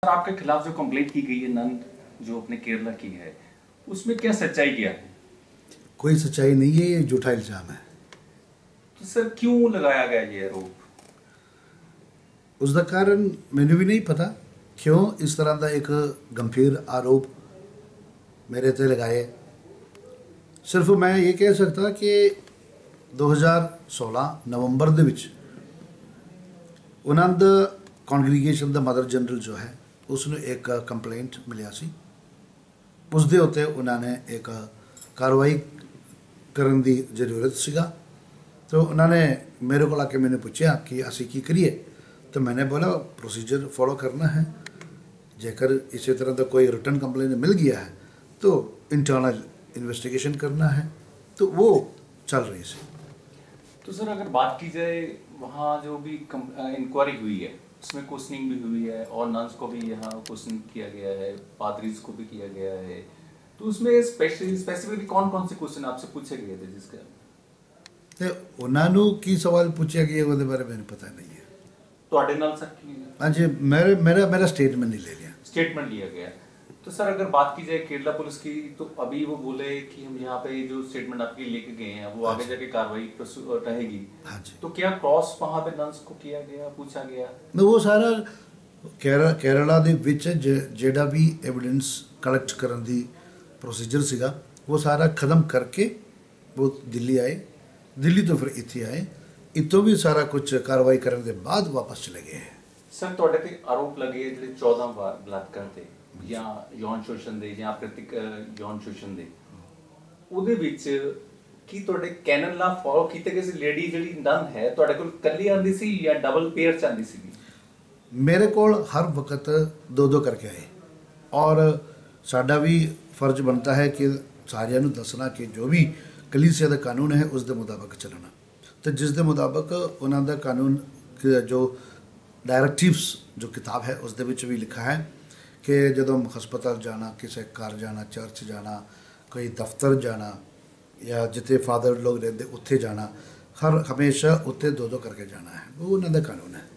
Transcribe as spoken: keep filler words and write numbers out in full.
आपके खिलाफ जो कंप्लेंट की गई है नन जो अपने केरला की है, उसमें क्या सच्चाई क्या है? कोई सच्चाई नहीं है, ये झूठा इल्जाम है। तो सर क्यों लगाया गया ये आरोप? उसका कारण मैंने भी नहीं पता क्यों इस तरह का एक गंभीर आरोप मेरे ते लगाए। सिर्फ मैं ये कह सकता कि दो हज़ार सोलह नवंबर ਦੇ ਵਿੱਚ ਉਹਨਾਂ ਦਾ ਕੌਂਗਰੀਗੇਸ਼ਨ ਦਾ ਮਦਰ ਜਨਰਲ ਜੋ ਹੈ ਉਸ ਨੂੰ ਇੱਕ ਕੰਪਲੇਂਟ ਮਿਲਿਆ ਸੀ। ਉਸ ਦੇ ਉੱਤੇ ਉਹਨਾਂ ਨੇ ਇੱਕ ਕਾਰਵਾਈ ਕਰਨ ਦੀ ਜ਼ਰੂਰਤ ਸੀਗਾ। तो उन्होंने मेरे को आके मैंने पूछा कि असी की करिए, तो मैंने बोला प्रोसीजर फॉलो करना है। जेकर इसी तरह का कोई रिटर्न कंप्लेन मिल गया है तो इंटरनल इन्वेस्टिगेशन करना है, तो वो चल रही है। तो सर अगर बात की जाए वहाँ जो भी इंक्वायरी हुई है उसमें क्वेश्चनिंग भी हुई है और नन्स को भी यहाँ क्वेश्चन किया गया है, पादरीज को भी किया गया है, तो उसमें स्पेशली स्पेसिफिकली कौन कौन से क्वेश्चन आपसे पूछे गए थे जिसका ਤੇ ਉਹਨਾਂ ਨੂੰ ਕੀ ਸਵਾਲ ਪੁੱਛਿਆ ਗਿਆ ਉਹਦੇ ਬਾਰੇ ਮੈਨੂੰ ਪਤਾ नहीं है। ਤੁਹਾਡੇ ਨਾਲ सर की हाँ जी, मेरे मेरा मेरा स्टेटमेंट नहीं ले लिया स्टेटमेंट लिया गया। तो सर अगर बात की जाए केरला पुलिस की, तो अभी वो बोले कि हम यहाँ पे जो स्टेटमेंट आपके लेके गए हैं वो आगे जाके कार्रवाई रहेगी। हाँ जी। तो क्या क्रॉस वहाँ पे नन्स को किया गया, पूछा गया? वो सारा केरला केरला ਦੇ ਵਿੱਚ ਜਿਹੜਾ ਵੀ एविडेंस कलेक्ट ਕਰਨ ਦੀ प्रोसीजर ਸੀਗਾ वो सारा खत्म करके वो दिल्ली आए। दिल्ली तो फिर इतने आए, इतों भी सारा कुछ कार्रवाई करने के बाद वापस चले गए हैं। सर ਤੁਹਾਡੇ ਤੇ ਆਰੋਪ ਲੱਗੇ ਜਿਹੜੇ चौदह ਵਾਰ ਬਲਾਤਕਾਰ ਦੇ ਜਾਂ ਯੌਨ ਸ਼ੋਸ਼ਣ ਦੇ ਜਾਂ ਪ੍ਰਤੀਕ ਯੌਨ ਸ਼ੋਸ਼ਣ ਦੇ, ਉਹਦੇ ਵਿੱਚ ਕੀ ਤੁਹਾਡੇ ਕੈਨਨ ਲਾ ਫੋਲੋ ਕੀਤੇ ਗਏ ਸੀ? ਲੇਡੀ ਜਿਹੜੀ ਨਨ ਹੈ ਤੁਹਾਡੇ ਕੋਲ ਇਕੱਲੀ ਆਂਦੀ ਸੀ ਜਾਂ ਡਬਲ ਪੇਅਰ ਚ ਆਂਦੀ ਸੀ? मेरे को हर वक्त दो दो करके आए और साडा भी फर्ज बनता है कि सारिਆਂ ਨੂੰ ਦੱਸਣਾ कि जो भी कलीसिया का कानून है उस दे मुताबिक चलना। तो जिस दे मुताबिक उन्होंने कानून जो डायरेक्टिव्स जो किताब है उस दे विच भी लिखा है कि जदों हस्पताल जाना, किसी घर जाना, चर्च जाना, कोई दफ्तर जाना या जिथे फादर लोग रहते उत्थे जाना, हर हमेशा उत्थे दो दो करके जाना है। वो उन्होंने कानून है।